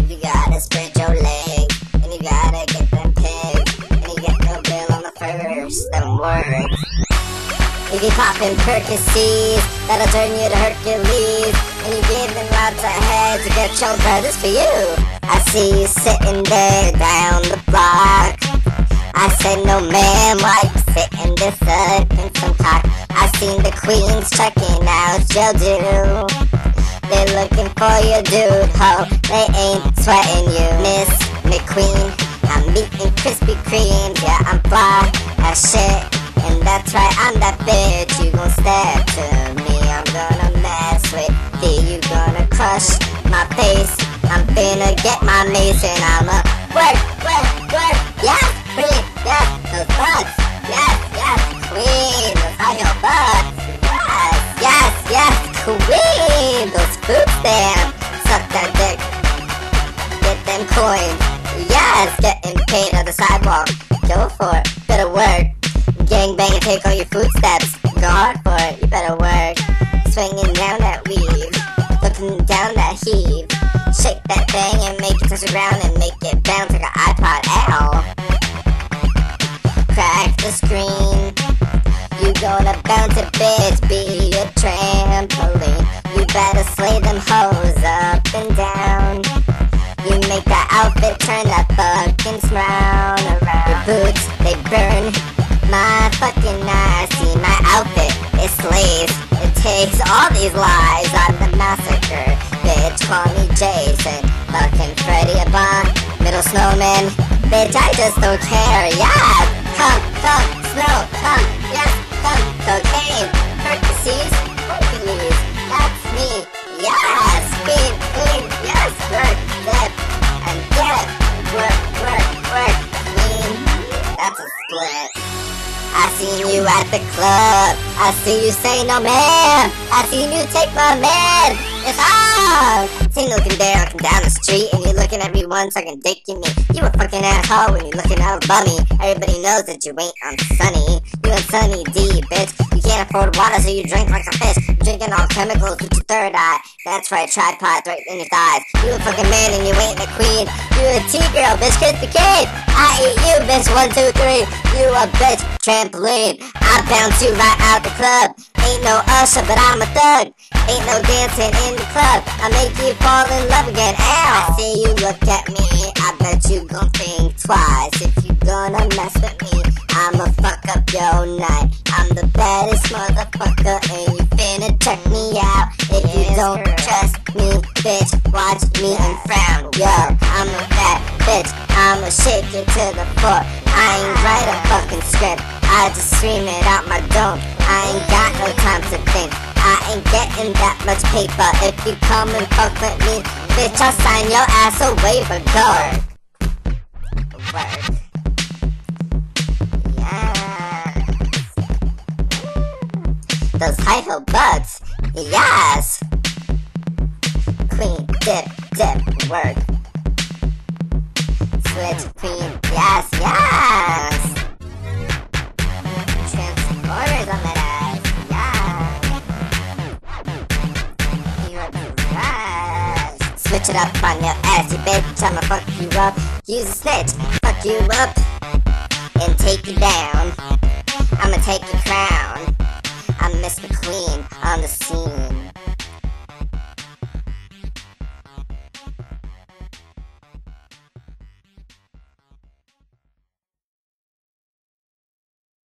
You gotta spread your legs, and you gotta get them pigs, and you get no bill on the first, them words. You be popping Percocets, that'll turn you to Hercules, and you giving lots of head to get your brothers for you. I see you sitting there down the block. I said no ma'am, why you sitting there sucking some cock? I seen the queens checking out your dude. They looking for your dude, ho, they ain't sweating you. Miss McQueen, I'm eating Krispy Kreme. Yeah, I'm fly as shit, and that's right, I'm that bitch. You gon' step to me, I'm gonna mess with you. You gonna crush my face, I'm finna get my mace, and I'ma work, yes, queen, yes, those butts, yes, queen, those high heel butts, yes, queen, those boots there, suck that dick, get them coins, yes, getting paid on the sidewalk, go for it, better work, gang bang and take all your footsteps, go hard for it, you better work, swinging down that weave, looking down that heave, shake that thing and make it touch the ground and make it bounce like an iPod, ow, crack the screen, you gonna bounce it, bitch, be a trampoline, you better slay them hoes up and down, you make that outfit turn that fucking frown around, your boots, they burn my fucking eyes, see my outfit, it slays, it takes all these lies, I'm the massacre, bitch, call me Jason, fucking Freddy Abon, middle snowman, bitch, I just don't care, yeah, come, snow, come, yes, come, cocaine, Percocets, Hercules, that's me, yes, queen, yes, work, dip, and get, work, queen, that's a split. I seen you at the club, I see you say no man, I seen you take my man, it's on. Seen you looking there, looking down the street, and you looking at me one sucking dick in me. You a fucking asshole when you looking out bummy. Everybody knows that you ain't on Sunny, you on Sunny D, bitch. You can't afford water, so you drink like a fish. You're drinking all chemicals with your third eye. That's right, tripod right in your thighs. You a fucking man and you ain't a queen. You a T-girl, bitch, Krispy Kreme. I eat you, bitch, 1, 2, 3. You a bitch, trampoline. I bounce you right out the club. Ain't no usher, but I'm a thug. Ain't no dancing in the club. I make you fall in love again. Ow! I see you look at me. I bet you gon' think twice if you gonna mess with me. I'ma fuck up your night. I'm the baddest motherfucker, and you finna check me out. If you don't trust me, bitch, watch me and frown. Yo, I'm a bad bitch. I'ma shake it to the floor. I ain't write a fucking script. I just scream it out my dome. I ain't got no time to think. I ain't getting that much paper. If you come and fuck with me, bitch, I'll sign your ass away for guard. Work. Yes. Those high heel butts. Yes. Queen, dip, work. Switch, queen, yes. Transporters on that ass, yes. Switch it up on your ass, you bitch, I'ma fuck you up. Use a snitch, fuck you up, and take you down. I'ma take your crown. I'm Miss McQueen on the scene.